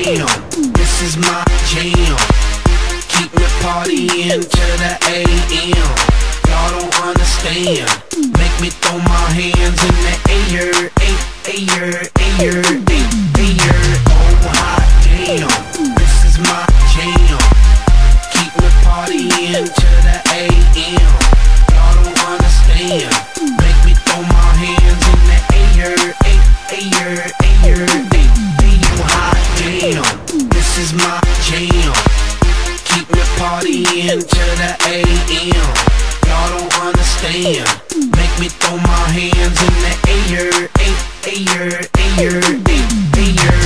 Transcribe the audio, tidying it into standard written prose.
damn, this is my jam. Keep me partying to the AM. Y'all don't understand. Make me throw my hands in the air, ayer, ayer, ayer. Oh hot damn, this is my jam. Keep me partying to the AM. Y'all don't understand. Make me throw my hands in the air, ayer, ayer, ayer. Hot damn, this is my jam. Keep me partying to the AM. Y'all don't understand. Make me throw my hands in the air, ayer, ayer, ayer.